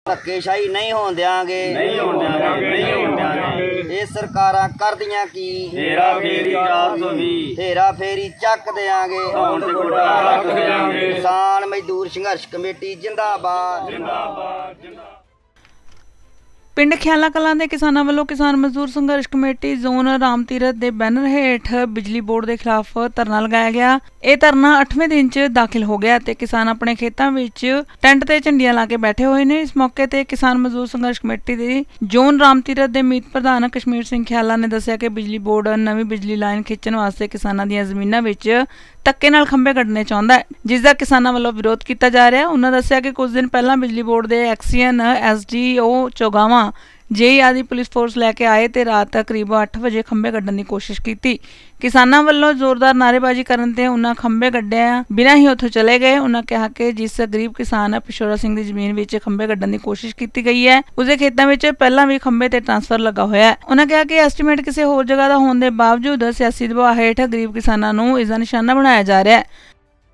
ਧੱਕੇਸ਼ਾਹੀ ਨਹੀਂ ਹੋਣ ਦਿਆਂਗੇ, ਇਹ ਸਰਕਾਰਾਂ ਕਰਦੀਆਂ ਕੀ ਹੇਰਾ ਫੇਰੀ ਚੱਕ ਦਿਆਂਗੇ। ਕਿਸਾਨ ਮਜ਼ਦੂਰ ਸੰਘਰਸ਼ ਕਮੇਟੀ जिंदाबाद। ਪਿੰਡ ਖਿਆਲਾ ਕਲਾਂ ਦੇ ਕਿਸਾਨਾਂ ਵੱਲੋਂ ਕਿਸਾਨ ਮਜ਼ਦੂਰ ਸੰਘਰਸ਼ ਕਮੇਟੀ ਜ਼ੋਨ ਰਾਮ ਤੀਰਥ ਦੇ ਬੈਨਰ ਹੇਠ ਬਿਜਲੀ ਬੋਰਡ ਦੇ ਖਿਲਾਫ ਧਰਨਾ ਲਗਾਇਆ ਗਿਆ। ਇਹ ਧਰਨਾ 8ਵੇਂ ਦਿਨ 'ਚ ਦਾਖਲ ਹੋ ਗਿਆ ਤੇ ਕਿਸਾਨ ਆਪਣੇ ਖੇਤਾਂ ਵਿੱਚ ਟੈਂਟ ਤੇ ਝੰਡੀਆਂ ਲਾ ਕੇ ਬੈਠੇ ਹੋਏ ਨੇ। ਇਸ ਮੌਕੇ ਤੇ ਕਿਸਾਨ ਮਜ਼ਦੂਰ ਸੰਘਰਸ਼ ਕਮੇਟੀ ਦੇ ਜ਼ੋਨ ਰਾਮ ਤੀਰਥ ਦੇ ਮੀਤ ਪ੍ਰਧਾਨ ਕਸ਼ਮੀਰ ਸਿੰਘ ਖਿਆਲਾ ਨੇ ਦੱਸਿਆ ਕਿ ਬਿਜਲੀ ਬੋਰਡ ਨਵੀਂ ਬਿਜਲੀ ਲਾਈਨ ਖਿੱਚਣ ਵਾਸਤੇ ਕਿਸਾਨਾਂ ਦੀਆਂ ਜ਼ਮੀਨਾਂ ਵਿੱਚ ਧੱਕੇ ਨਾਲ ਖੰਭੇ ਕੱਢਣੇ ਚਾਹੁੰਦਾ ਹੈ, ਜਿਸ ਦਾ ਕਿਸਾਨਾਂ ਵੱਲੋਂ ਵਿਰੋਧ ਕੀਤਾ ਜਾ ਰਿਹਾ। ਉਹਨਾਂ ਦੱਸਿਆ ਕਿ ਕੁਝ ਦਿਨ ਪਹਿਲਾਂ ਬਿਜਲੀ ਬੋਰਡ ਦੇ ਐਕਸੀਅਨ SDO ਚੌਗਾਵਾਂ जेई आदि पुलिस फोर्स लैके आए तो रात करीब 8 वजे खंबे कड्ढण की कोशिश की। किसानों वालों जोरदार नारेबाजी करन ते उन्हां खंबे कड्ढिया बिना ही उत्थों चले गए। उन्हां कहा कि जिस गरीब किसान पिशोरा सिंह की जमीन विच खंबे कड्ढण की कोशिश की गई है, उसके खेतों में पहला भी खंबे ते ट्रांसफर लगा होया है। उन्हां कहा कि एस्टीमेट किसी होर जगह का होने के बावजूद सियासी दबाव हेठ गरीब किसानों नूं इसका निशाना बनाया जा रहा है।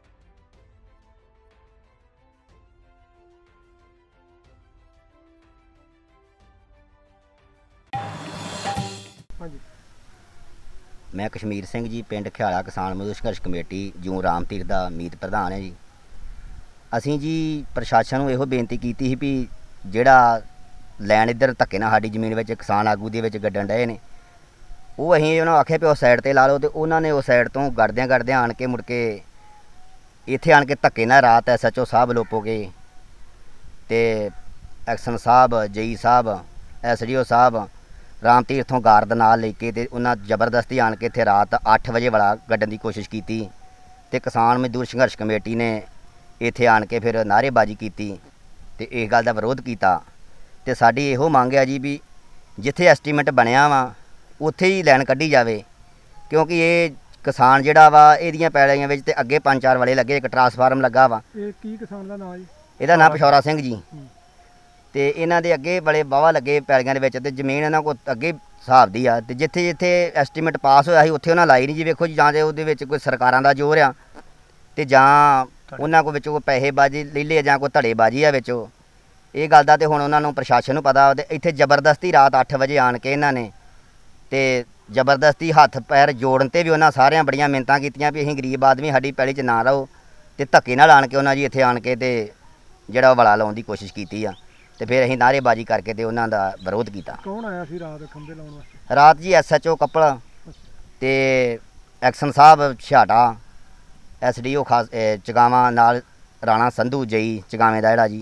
मैं कश्मीर सिंह जी पिंड खियाला किसान मजदूर संघर्ष कमेटी जूं राम तीर्थ का मीत प्रधान है जी। असी जी प्रशासन नूं इहो बेनती की सी भी जिहड़ा लैन इधर धक्के नाल साडी जमीन विच किसान आगू दे विच गड्ढण डए ने, वो असीं उन्हां आख्या भी उस साइड ते ला लो, तो उन्होंने उस साइड तो गड्ढदियां आण के मुड़ के इत्थे आण के धक्के नाल रात SHO साहब लोपोगे ते एक्शन साहब JE साहब SDO साहब राम तीर्थों गार्ड नाल लेके ते उन्हां जबरदस्ती आण के इत्थे रात 8 वजे वाला गड्ढण की कोशिश की ते किसान मजदूर संघर्ष कमेटी ने इत्थे आण के फिर नारेबाजी की ते इस गल दा विरोध किया। ते साडी इहो मंग है जी भी जिथे एस्टीमेट बनिया वा उत्थे ही लैन कड्ढी जावे, क्योंकि ये किसान जिहड़ा वा इहदियां पैलियां विच ते अगे 5-4 वाले लगे, एक ट्रांसफार्म लगा वा। की किसान दा नाम जी? इहदा नाम पिशोरा सिंह जी। तो इन्हां दे अगे बड़े वाहवा लगे पैलियां दे विच ते जमीन इन्हां कोल अगे हिसाब दी आ, ते जिथे जिथे एस्टीमेट पास होया सी उत्थे उन्हां लाई नहीं जी। वेखो जी, जां ते उहदे विच कोई सरकारां दा जोर आ ते जां उन्हां कोल विचों कोई पैसेबाजी ले ले जां कोई धड़ेबाजी आ विचों। इह गल दा ते हुण उन्हां नूं प्रशासन नूं पता। ते इत्थे जबरदस्ती रात 8 वजे आण के इन्हां ने ते जबरदस्ती हत्थ पैर जोड़न ते भी उन्हां सारियां बड़ियां मिन्नतां कीतियां भी असीं गरीब आदमी साडी पैली च ना रहो, ते धक्के नाल आण के उन्हां जी इत्थे आण के ते जिहड़ा वला लाउण दी कोशिश कीती आ। तो फिर असीं नारेबाजी करके ते उन्हां दा विरोध किया। कौन आया सी रात खंबे लाउण वास्ते? रात जी SHO कपल ते एक्शन साहब छाटा SDO खास चगावां नाल राणा संधू JE चगावें दा जिहड़ा जी।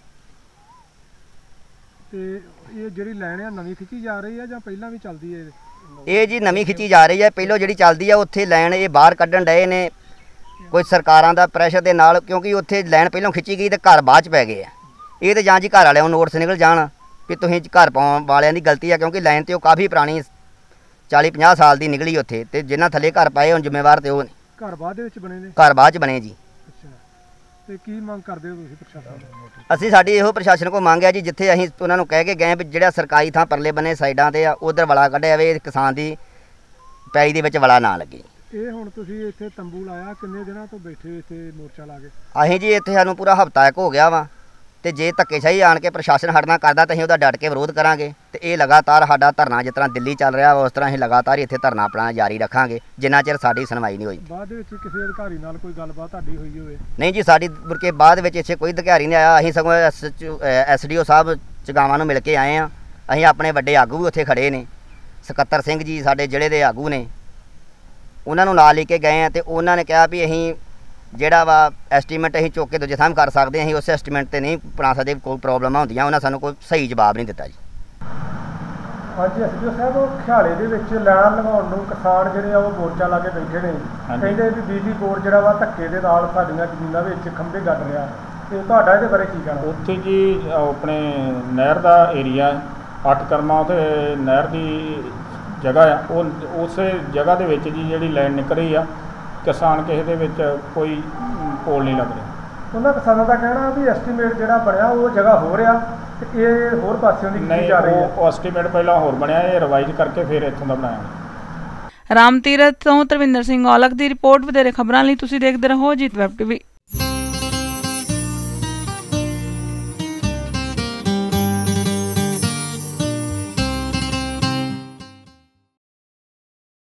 ते ये जिहड़ी लाइन है नवीं खिच्ची जा रही है जां पहलां भी चलदी है? ये जी नवीं खिच्ची जा रही है। पहलों जिहड़ी चलदी है उत्थे लाइन ये बाहर कड्ढण डए ने कोई सरकारां दा प्रैशर दे नाल, क्योंकि उत्थे लाइन पहलों खिच्ची गई ते घर बाद च पै गए। ये तो जां जी घर वालियां नोटिस निकल जाण भी तुसीं घर पाउण वालियां दी गलती है, क्योंकि लाइन तो काफ़ी पुरानी 40-50 साल की निकली उत्थे, ते जिन्हां थल्ले घर पाए हुण जिम्मेवार ते ओह ने। घर बाद दे विच बने ने? घर बाद च बने जी। अच्छा, ते की मंग करदे हो तुसीं प्रशासन नूं? असीं साडी इहो प्रशासन को मंग है जी, जिथे असीं उन्हां नूं कह के गए भी जिहड़ा सरकारी थां परले बने साइडां ते आ उधर वला कढिया जावे, किसान दी पैली दे विच वला ना लगे। ਇਹ ਹੁਣ ਤੁਸੀਂ ਇੱਥੇ ਤੰਬੂ ਲਾਇਆ, ਕਿੰਨੇ ਦਿਨਾਂ ਤੋਂ ਬੈਠੇ ਇੱਥੇ ਮੋਰਚਾ ਲਾ ਕੇ? ਅਸੀਂ ਜੀ ਇੱਥੇ ਸਾਨੂੰ ਪੂਰਾ ਹਫ਼ਤਾ ਇੱਕ ਹੋ ਗਿਆ ਵਾ, ਤੇ ਜੇ ਧੱਕੇਸ਼ਾਹੀ ਆਣ ਕੇ ਪ੍ਰਸ਼ਾਸਨ ਹਟਣਾ ਕਰਦਾ ਤਾਂ ਅਸੀਂ ਉਹਦਾ ਡਟ ਕੇ ਵਿਰੋਧ ਕਰਾਂਗੇ। ਤੇ ਇਹ ਲਗਾਤਾਰ ਸਾਡਾ ਧਰਨਾ ਜਿਸ ਤਰ੍ਹਾਂ ਦਿੱਲੀ ਚੱਲ ਰਿਹਾ ਵਾ ਉਸ ਤਰ੍ਹਾਂ ਅਸੀਂ ਲਗਾਤਾਰ ਇੱਥੇ ਧਰਨਾ ਆਪਣਾ ਜਾਰੀ ਰੱਖਾਂਗੇ ਜਿੰਨਾ ਚਿਰ ਸਾਡੀ ਸੁਣਵਾਈ ਨਹੀਂ ਹੋਈ। ਬਾਅਦ ਦੇ ਵਿੱਚ ਕਿਸੇ ਅਧਿਕਾਰੀ ਨਾਲ ਕੋਈ ਗੱਲਬਾਤ ਤੁਹਾਡੀ ਹੋਈ ਹੋਵੇ? ਨਹੀਂ ਜੀ, ਸਾਡੀ ਮੁੜ ਕੇ ਬਾਅਦ ਵਿੱਚ ਇੱਥੇ ਕੋਈ ਅਧਿਕਾਰੀ ਨਹੀਂ ਆਇਆ। ਅਸੀਂ ਸਗੋਂ SDO ਸਾਹਿਬ ਚਗਾਵਾਂ ਨੂੰ ਮਿਲ ਕੇ ਆਏ ਹਾਂ। ਅਸੀਂ ਆਪਣੇ ਵੱਡੇ ਆਗੂ ਵੀ ਉੱਥੇ ਖੜੇ ਨੇ, ਸਕੱਤਰ ਸਿੰਘ ਜੀ ਸਾਡੇ ਜ਼ਿਲ੍ਹੇ ਦੇ ਆਗੂ ਨੇ, ਉਹਨਾਂ ਨੂੰ ਨਾਲ ਲੈ ਕੇ ਗਏ ਆ। ਤੇ ਉਹਨਾਂ ਨੇ ਕਿਹਾ ਵੀ ਅਸੀਂ ਜਿਹੜਾ ਵਾ ਐਸਟੀਮੇਟ ਅਸੀਂ ਚੁੱਕ ਕੇ ਦੂਜੇ ਥਾਂ ਕਰ ਸਕਦੇ ਹਾਂ, ਅਸੀਂ ਉਸ ਐਸਟੀਮੇਟ ਤੇ ਨਹੀਂ ਬਣਾ ਸਕਦੇ, ਕੋਈ ਪ੍ਰੋਬਲਮਾਂ ਹੁੰਦੀਆਂ। ਉਹਨਾਂ ਸਾਨੂੰ ਕੋਈ ਸਹੀ ਜਵਾਬ ਨਹੀਂ ਦਿੱਤਾ ਜੀ। ਹਾਂਜੀ SDO ਸਾਹਿਬ, ਉਹ ਖਿਆਲੇ ਦੇ ਵਿੱਚ ਲੈਣ ਲਗਾਉਣ ਨੂੰ ਕਿਸਾਨ ਜਿਹੜੇ ਆ ਉਹ ਮੋਰਚਾ ਲਾ ਕੇ ਬੈਠੇ ਨੇ, ਕਹਿੰਦੇ ਵੀ ਬਿਜਲੀ ਬੋਰਡ ਜਿਹੜਾ ਵਾ ਧੱਕੇ ਦੇ ਨਾਲ ਸਾਡੀਆਂ ਜ਼ਮੀਨਾਂ ਵਿੱਚ ਖੰਭੇ ਗੱਡ ਰਿਹਾ, ਤੇ ਤੁਹਾਡਾ ਇਹਦੇ ਬਾਰੇ ਕੀ ਕਹਿਣਾ? ਉੱਥੇ ਜੀ ਆਪਣੇ ਨਹਿਰ ਦਾ ਏਰੀਆ 8 ਕਰਮਾਂ ਤੇ ਨਹਿਰ ਦੀ जगह आ, उस जगह के विच जी जिहड़ी लाइन निकल रही आ किसान किसी दे विच कोई पोल नहीं लग रहा। उन्होंने किसानों का कहना भी एस्टीमेट जिहड़ा बनया वो जगह हो रहा ते ये होर पासियों दी कीती जा रही है। वो एस्टीमेट पहला होर बनया, ये रिवाइज करके फिर इत्थों दा बनाया। राम तीरथ तो तरविंदर सिंह औलख की रिपोर्ट। वधेरे खबरां लई तुसीं देखदे रहो जीत वैब TV।